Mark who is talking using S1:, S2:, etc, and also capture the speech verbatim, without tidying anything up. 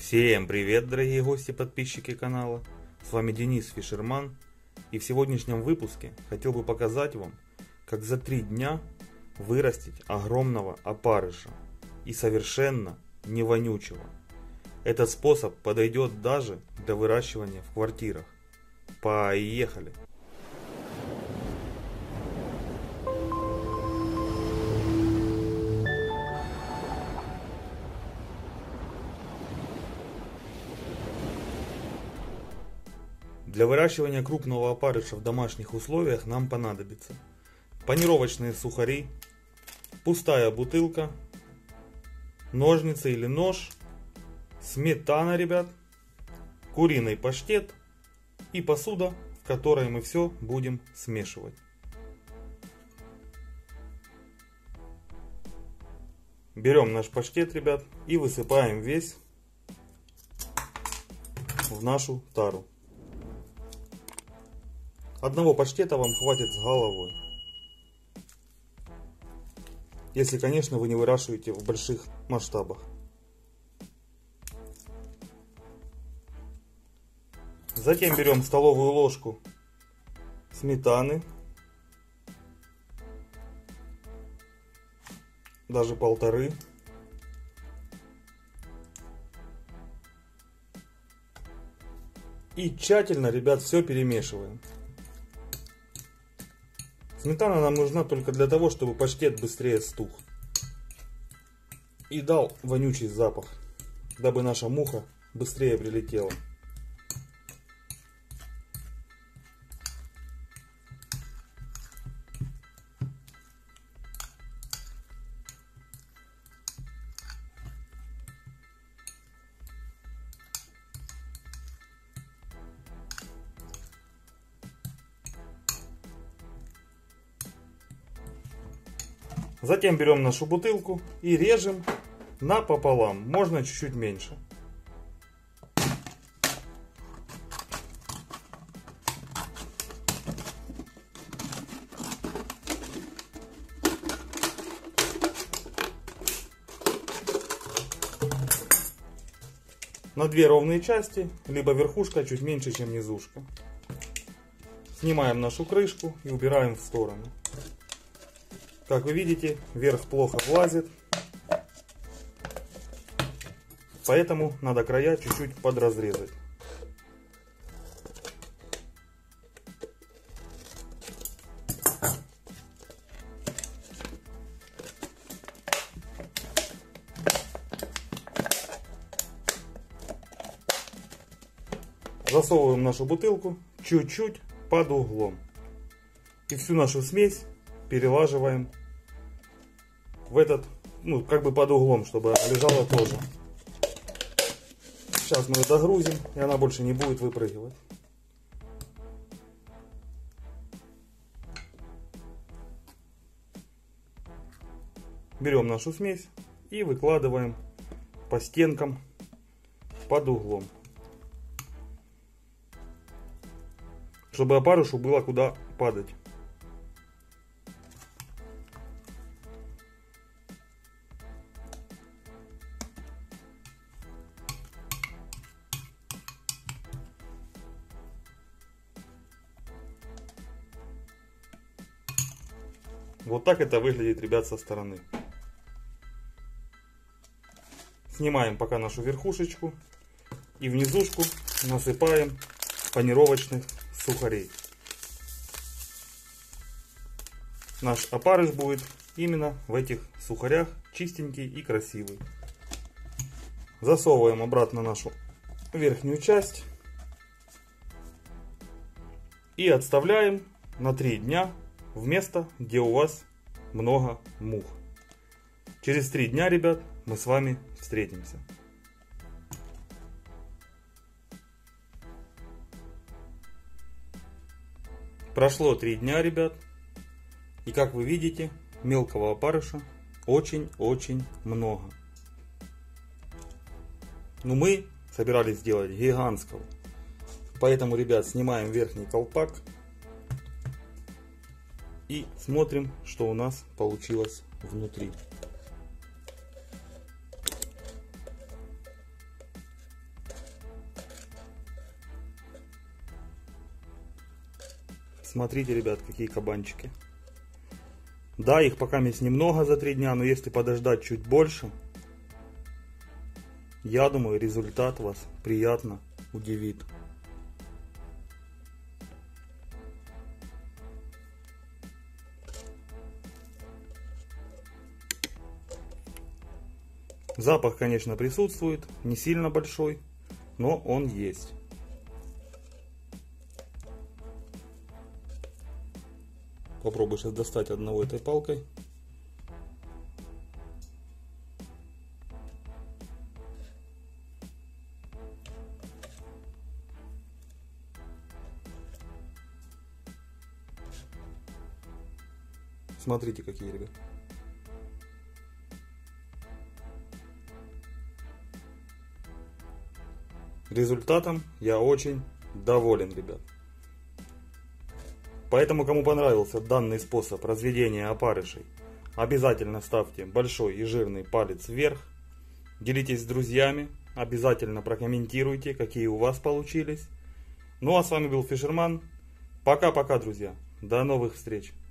S1: Всем привет, дорогие гости, подписчики канала. С вами Денис Фишерман. И в сегодняшнем выпуске хотел бы показать вам, как за три дня вырастить огромного опарыша и совершенно не вонючего. Этот способ подойдет даже для выращивания в квартирах. Поехали! Для выращивания крупного опарыша в домашних условиях нам понадобится панировочные сухари, пустая бутылка, ножницы или нож, сметана, ребят, куриный паштет и посуда, в которой мы все будем смешивать. Берем наш паштет, ребят, и высыпаем весь в нашу тару. Одного паштета вам хватит с головой. Если, конечно, вы не выращиваете в больших масштабах. Затем берем столовую ложку сметаны. Даже полторы. И тщательно, ребят, все перемешиваем. Сметана нам нужна только для того, чтобы паштет быстрее стух и дал вонючий запах, дабы наша муха быстрее прилетела. Затем берем нашу бутылку и режем напополам, можно чуть-чуть меньше. На две ровные части, либо верхушка чуть меньше, чем низушка. Снимаем нашу крышку и убираем в сторону. Как вы видите, верх плохо влазит, поэтому надо края чуть-чуть подразрезать. Засовываем нашу бутылку чуть-чуть под углом и всю нашу смесь перелаживаем в этот, ну, как бы под углом, чтобы она лежала тоже. Сейчас мы ее догрузим, и она больше не будет выпрыгивать. Берем нашу смесь и выкладываем по стенкам под углом, чтобы опарышу было куда падать. Вот так это выглядит, ребят, со стороны. Снимаем пока нашу верхушечку и внизушку насыпаем панировочных сухарей. Наш опарыш будет именно в этих сухарях, чистенький и красивый. Засовываем обратно нашу верхнюю часть и отставляем на три дня в место, где у вас много мух. Через три дня, ребят, мы с вами встретимся. Прошло три дня, ребят, и как вы видите, мелкого опарыша очень-очень много. Но мы собирались сделать гигантского, поэтому, ребят, снимаем верхний колпак и смотрим, что у нас получилось внутри. Смотрите, ребят, какие кабанчики. Да, их пока есть немного за три дня, но если подождать чуть больше, я думаю, результат вас приятно удивит. Запах, конечно, присутствует, не сильно большой, но он есть. Попробую сейчас достать одного этой палкой. Смотрите, какие, ребят. Результатом я очень доволен, ребят. Поэтому, кому понравился данный способ разведения опарышей, обязательно ставьте большой и жирный палец вверх. Делитесь с друзьями, обязательно прокомментируйте, какие у вас получились. Ну а с вами был Фишерман. Пока-пока, друзья. До новых встреч.